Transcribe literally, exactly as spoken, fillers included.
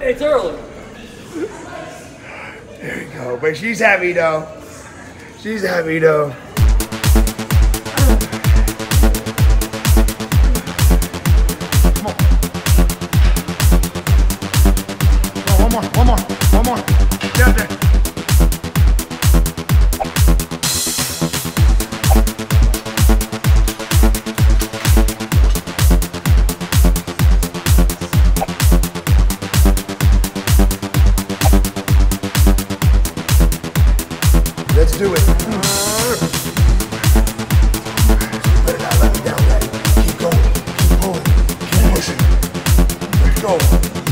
It's early. There you go. But she's heavy though. She's heavy though. Come on. No, one more, one more, one more. Get out there. Let's do it. Let it out, let it down, let it. Keep going, keep pulling, keep pushing. Let's go.